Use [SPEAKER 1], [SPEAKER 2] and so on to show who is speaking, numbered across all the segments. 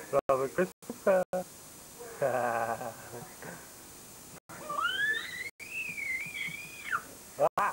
[SPEAKER 1] Robert Christopher. Ah!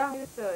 [SPEAKER 1] understood.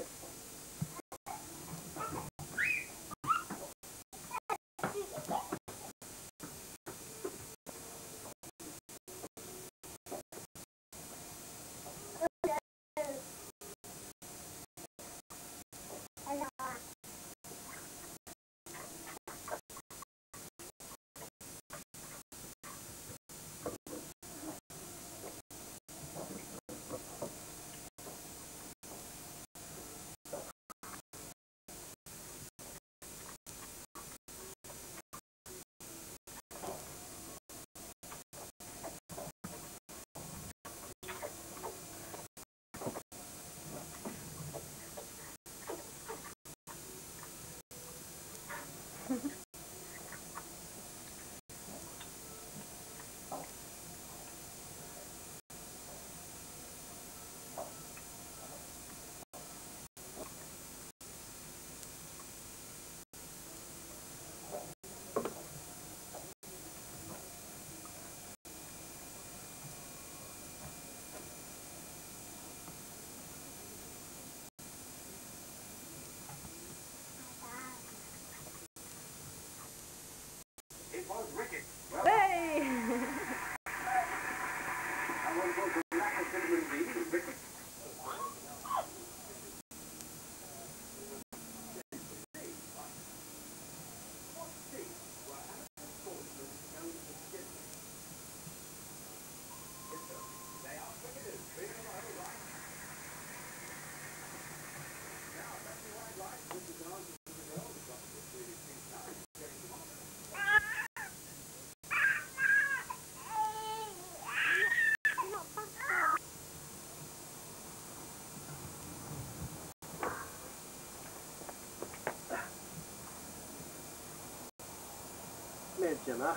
[SPEAKER 2] Come here, Gemma.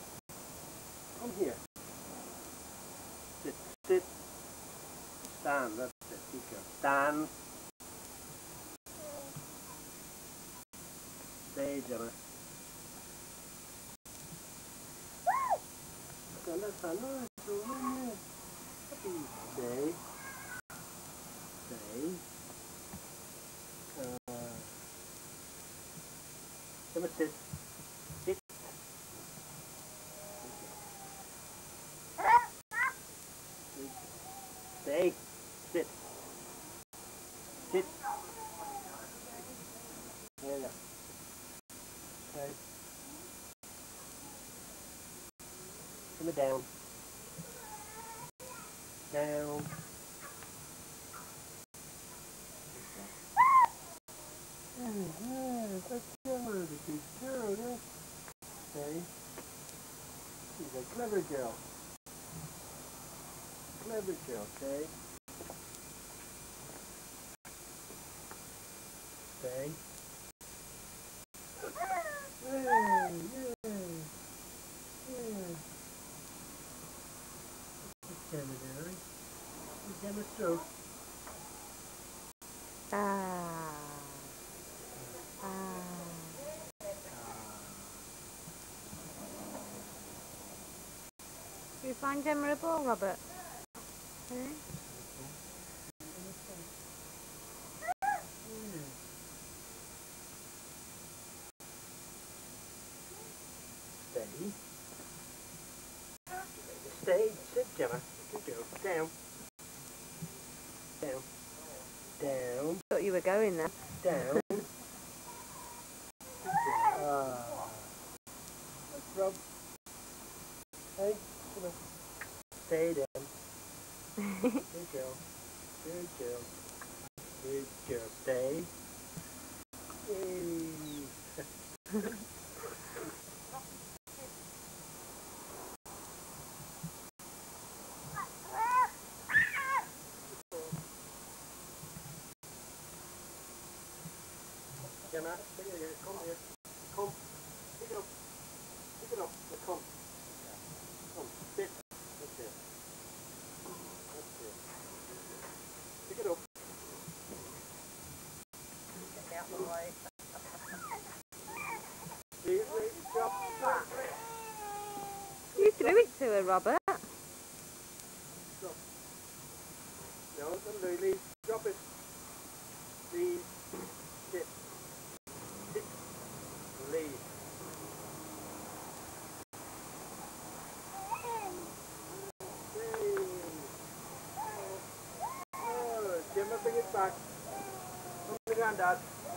[SPEAKER 2] Come here. Sit, sit. Stand, that's it. Good girl. Stand. Stay, Gemma. Stay. Stay. Gemma, sit. Sit. Stay. Sit. Sit. There you go. Okay. Come it down. Down. That's good. She's good. Okay. She's a clever girl. Clever girl, okay? Okay. Yay! What's Gemma doing? What's Gemma stroke?
[SPEAKER 1] Did you find Gemma a ball, Robert? Okay.
[SPEAKER 2] Stay. Stay. Sit, Gemma. Good girl. Down. Down. Down.
[SPEAKER 1] Thought you were going there.
[SPEAKER 2] Down. Let's rub. Hey, come on. Stay down. Good girl. Good girl. Good girl. Stay. Hey. Gemma, come here. Come here. Come. Pick it up. Pick it up. Come. Come. Sit. That's it. That's it. Pick it up. Get out of the way. Drop.
[SPEAKER 1] You threw it to her, Robert.
[SPEAKER 2] Drop. No, don't leave. Drop it. Grandad.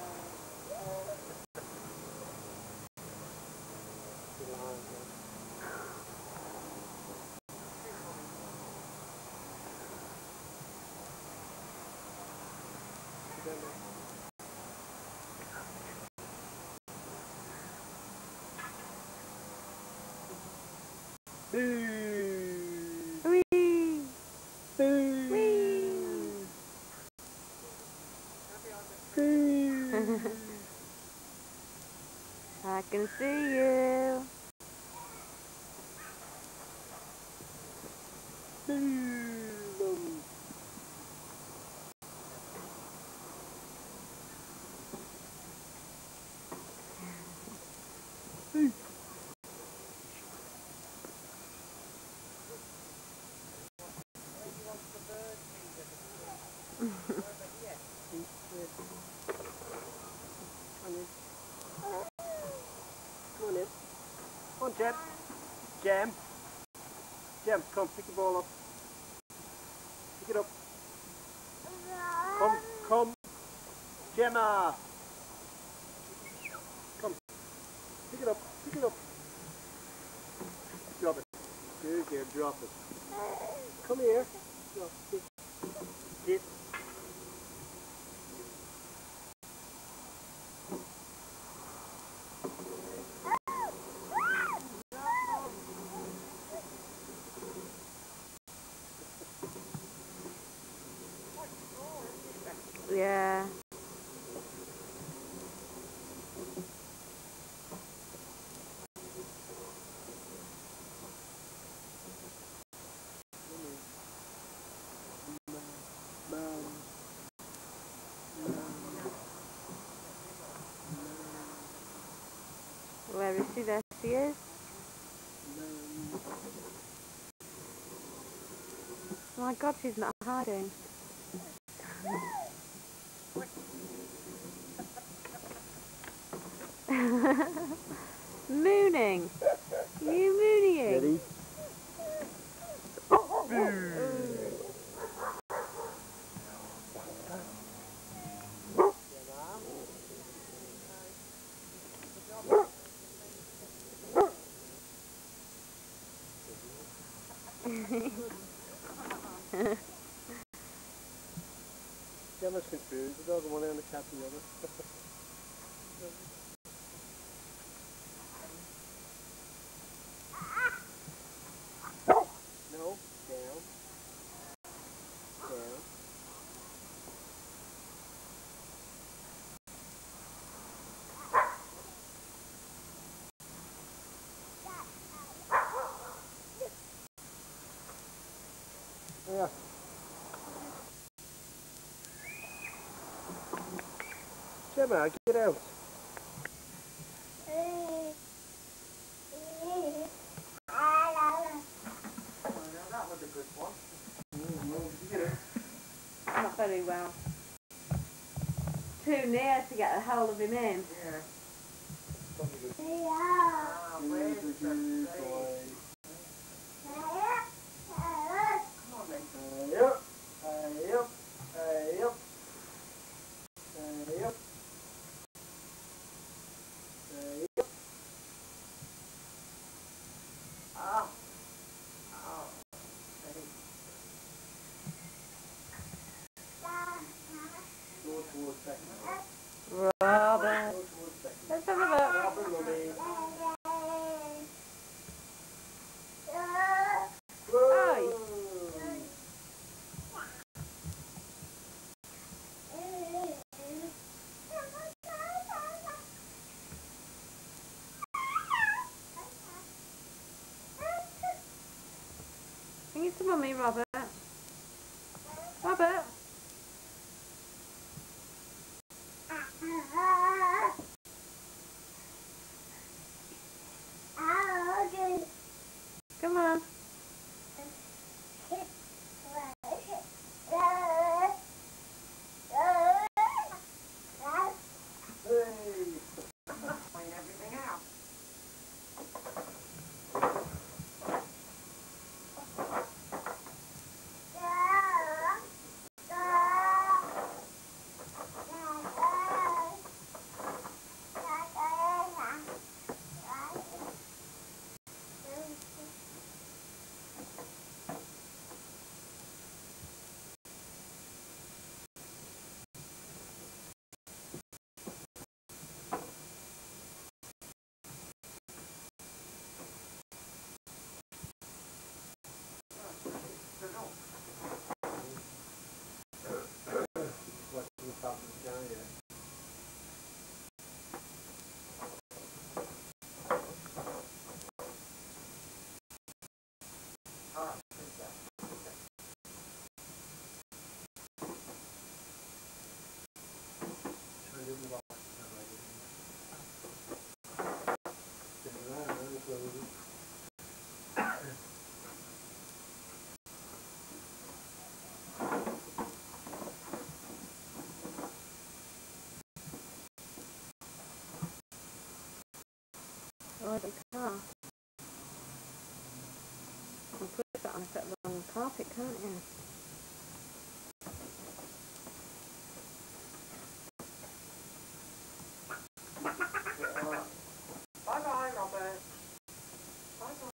[SPEAKER 1] Whee!
[SPEAKER 2] Whee!
[SPEAKER 1] I can see you.
[SPEAKER 2] Come on in. Come on, Jem. Jem. Jem, come, pick the ball up. Pick it up. Come. Gemma. Come. Pick it up. Drop it. Good girl, drop it. Come here. Drop it. Sit.
[SPEAKER 1] Yeah. Where is she? There she is. Oh my God, she's not hiding. Mooning. You mooning.
[SPEAKER 2] Ready? Gemma's confused. The dog one end and the cat the other. No, down. Down. Yeah. Gemma, get out. That was a good one.
[SPEAKER 1] Not very well. Too near to get a hold of him in.
[SPEAKER 2] Yeah.
[SPEAKER 1] Robert. Let's have a look. Oi. Can you come on me, Robert? Robert? Come on. side of the car. You can put that on a bit of long carpet, can't you?
[SPEAKER 2] Bye-bye, Robert. Bye-bye.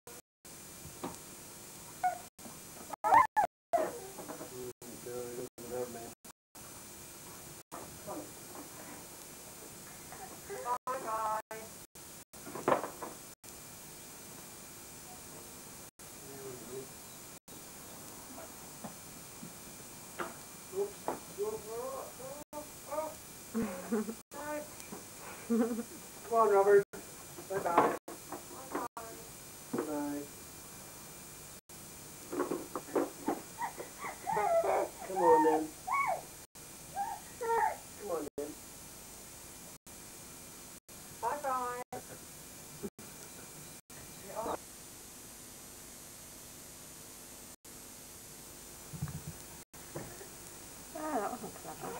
[SPEAKER 2] Come on, Robert. Bye-bye. Bye-bye. Come on, then. Come on, then. Bye-bye.
[SPEAKER 1] Oh, that wasn't clever.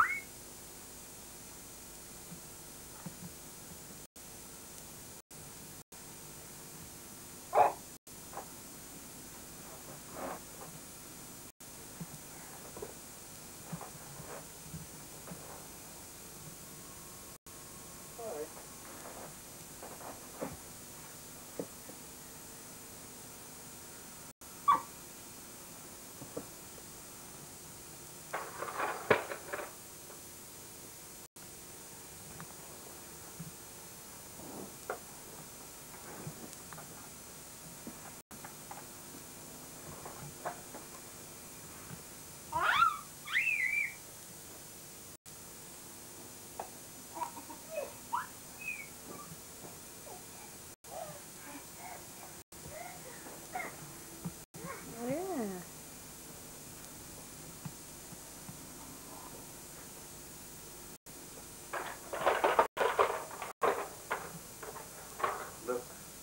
[SPEAKER 2] Look.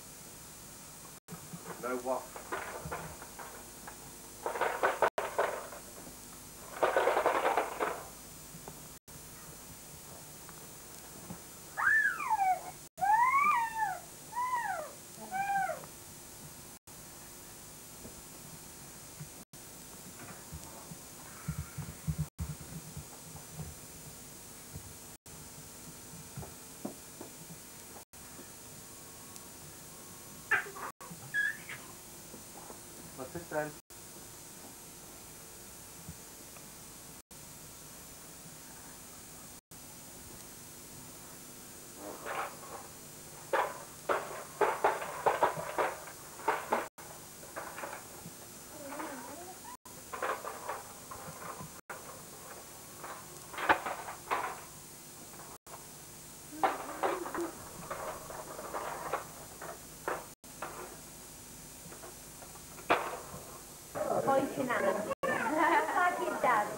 [SPEAKER 2] No what? What's this then?
[SPEAKER 3] Pointing at him. Like his dad.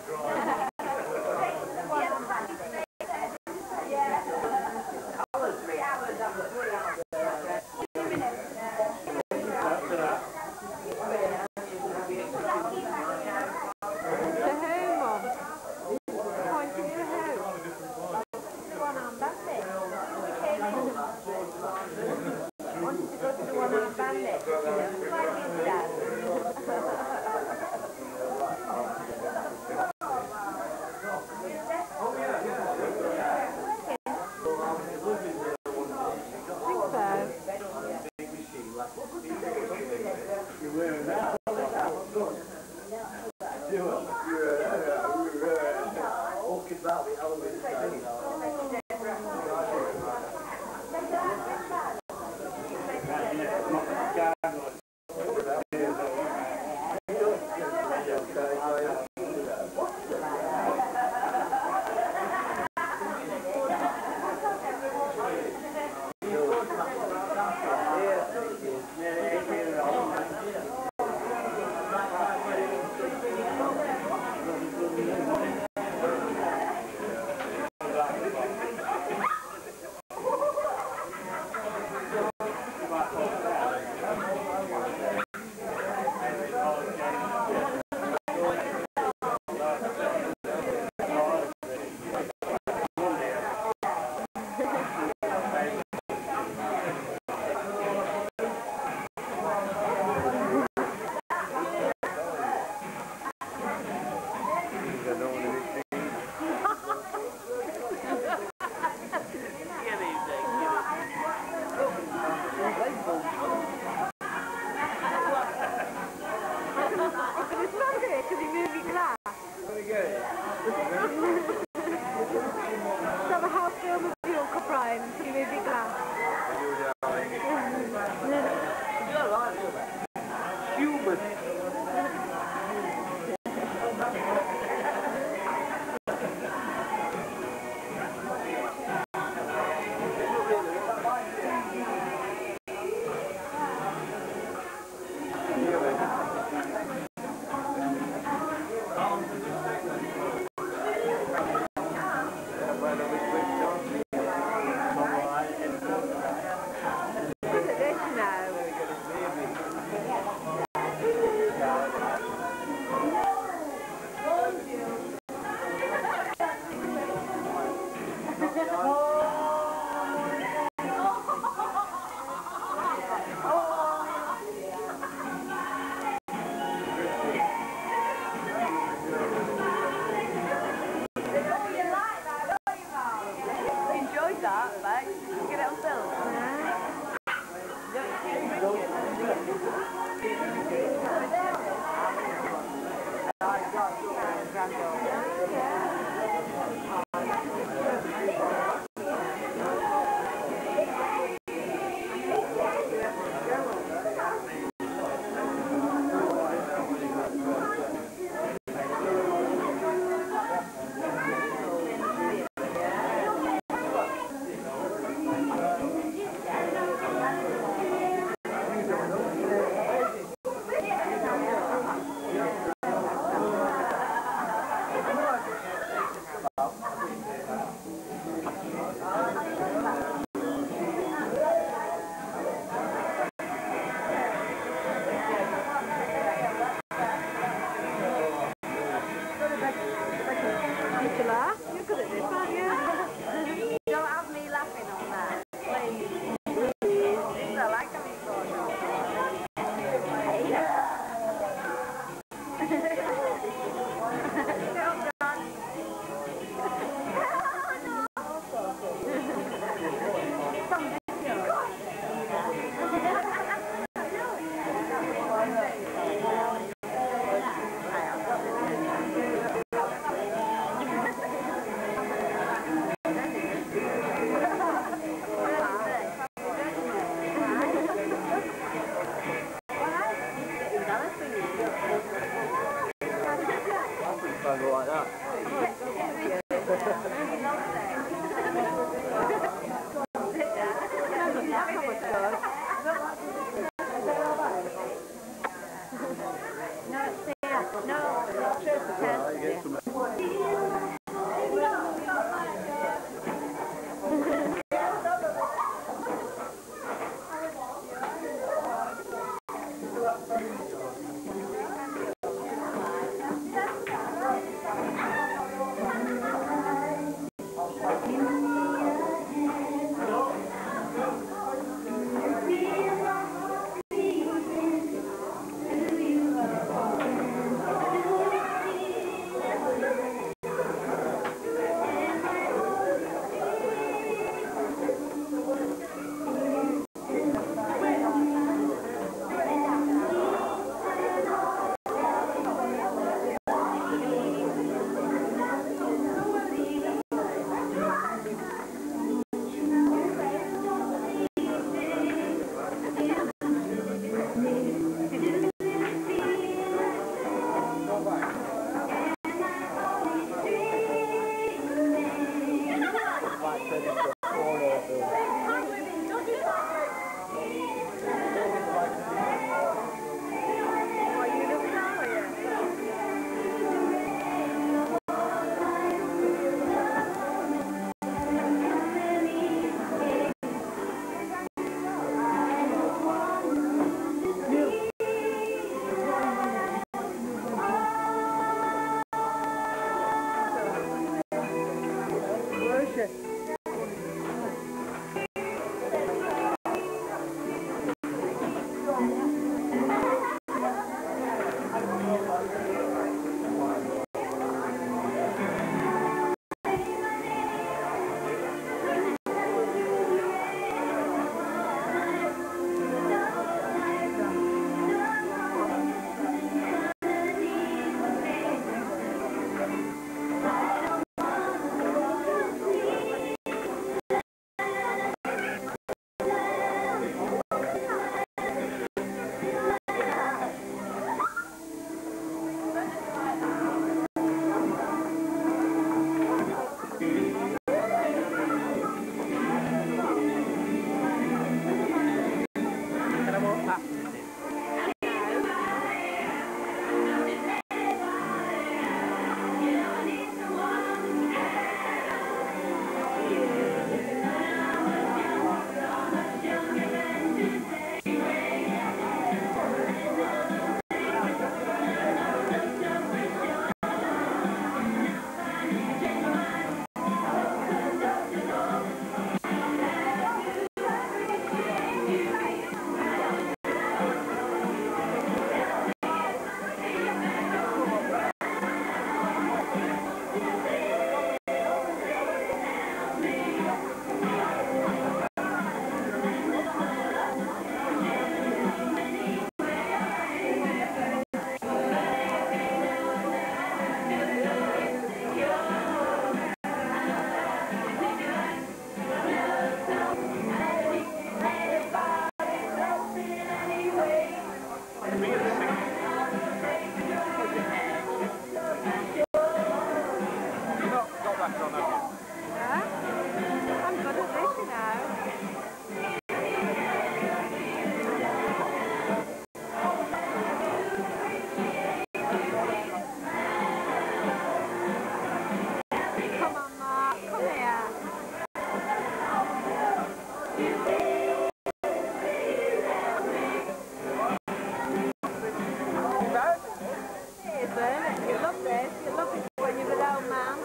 [SPEAKER 1] You love this. You love it when you're an old man.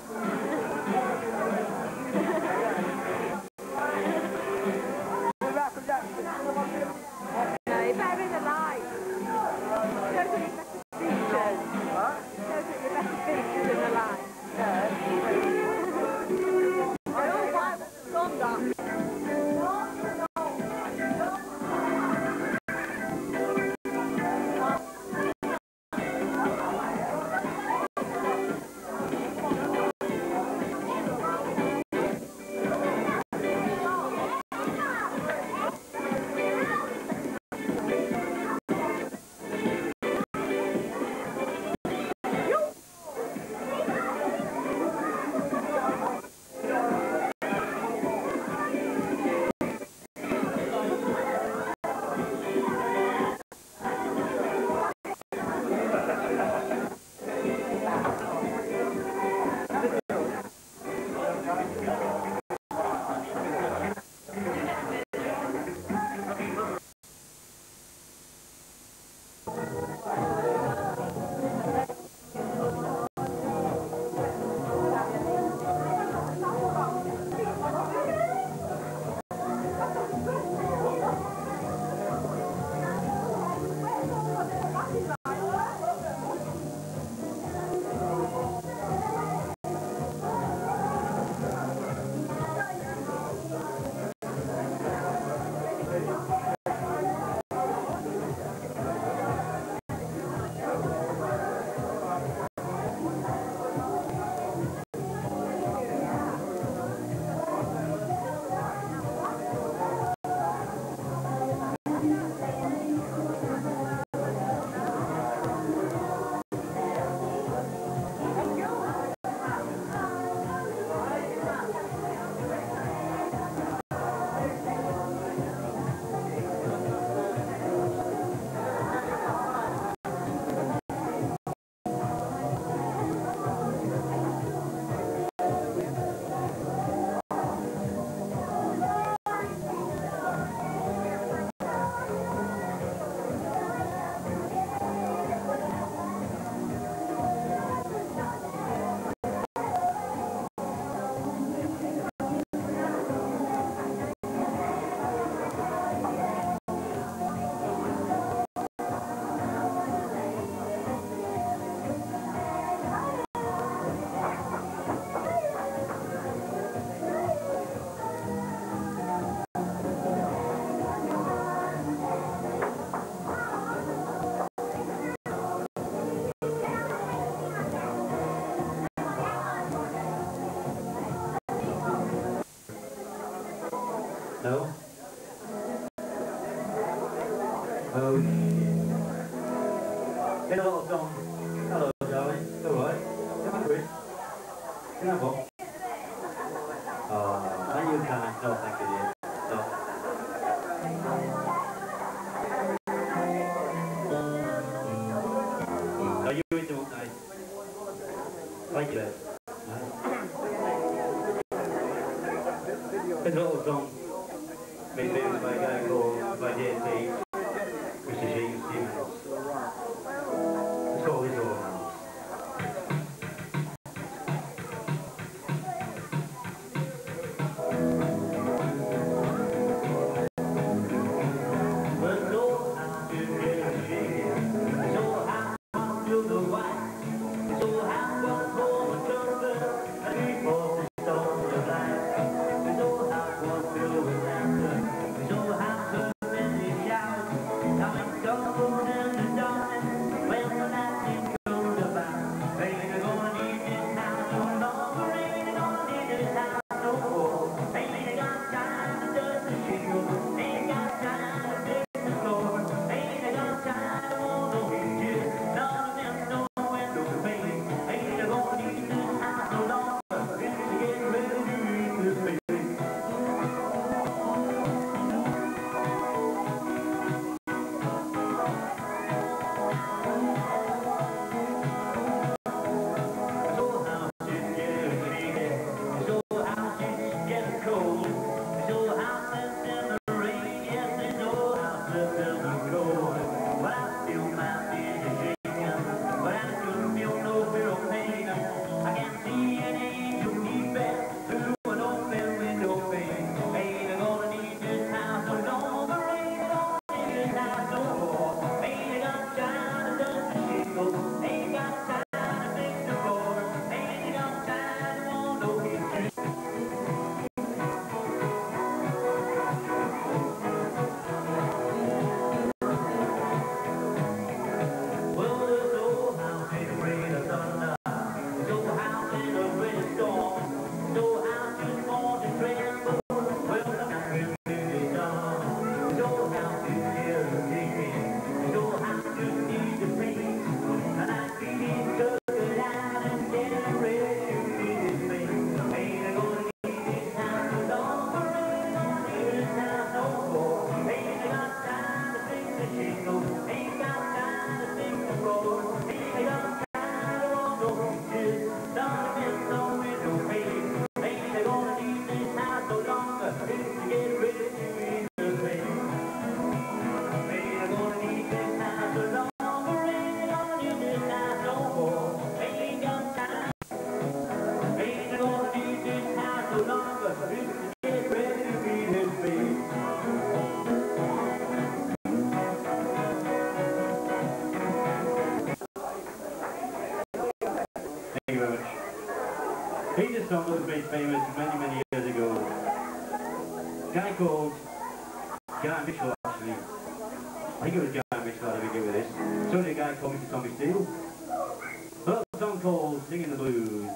[SPEAKER 1] No, you're better in the light. Shows that you're better features. Shows that you're better features in the light. They're all white with the sun on.
[SPEAKER 2] No? Oh, get a little song. Hello, darling. It's alright. Come on, Chris. Can I have one? Oh, are you kind? No, thank you, dear. No. No, you were doing nice. Thank you, nice. It's a little song. Made famous by a guy called, by DST, Mr. James Stevens. It's called His Old House. But no how to get shaken, so how to the white, so how to hold the trumpet, and people stone the black, so how to do the laughter, so how to many shout. you very much. He did a song that was made famous many years ago. A guy called Guy Mitchell, actually. I think it was Guy Mitchell had a begin with this. So did a guy called Mr. Tommy Steele. But a song called Singing the Blues.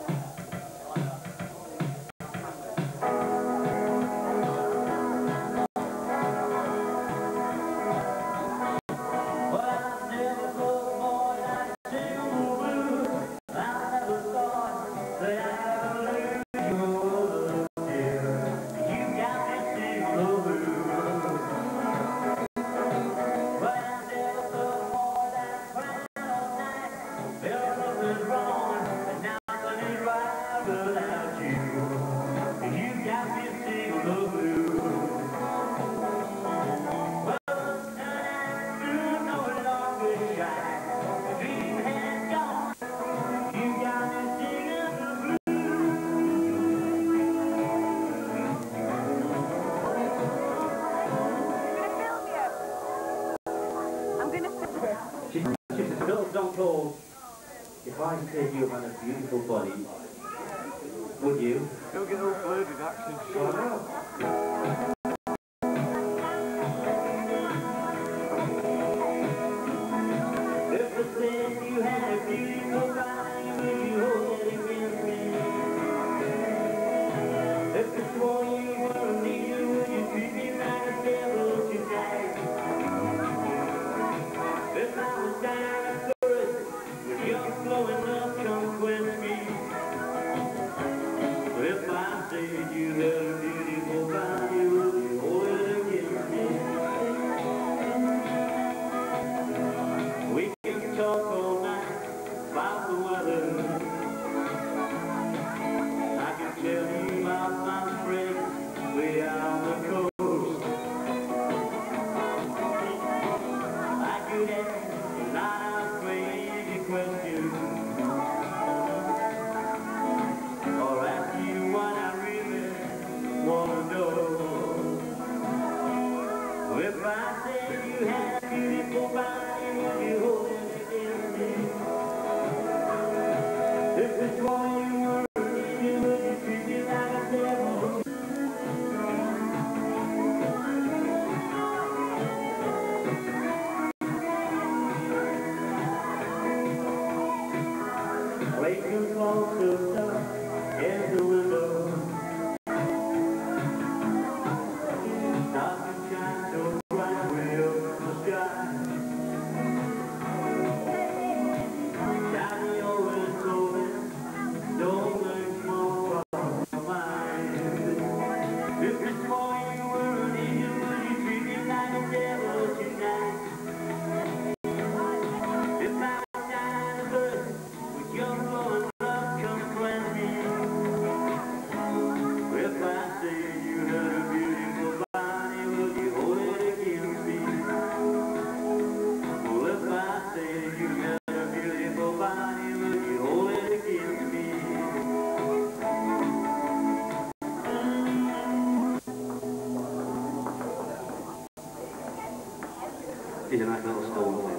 [SPEAKER 2] She's a little song called If I Could Take You on a Beautiful Body, would you?
[SPEAKER 4] Don't get all loaded action.
[SPEAKER 2] If I said you had a beautiful body, would you hold it against me? If I swore you were a leader, would you treat me like a devil tonight? If I was down at first, with your flowing love come quench me. If I said you had a beautiful body, would you hold it against me? We can talk all night about the weather. I can tell you about my friends way out on the coast. I could ask a lot of crazy questions, or ask you what I really want to know. If I said you had a beautiful body, would you hold it against me? If it's what you were, would you treat me like a devil? Wake and fall so dark in the window. Stop and shine so bright way up the sky. Daddy always told me, don't make more from your mind. If it's for you were an angel, would you treat me like a devil tonight? If I was dying of birth, would your flowing love come cleanse me? If I said you had a beautiful body, would you hold it against me? Well, if I said you had a beautiful body, would you hold it against me? She's a nice little stone.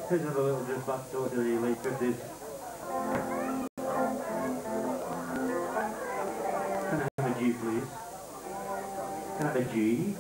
[SPEAKER 2] Let's have a little drift back to the late 50s. Can I have a G, please? Can I have a G?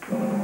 [SPEAKER 2] Come.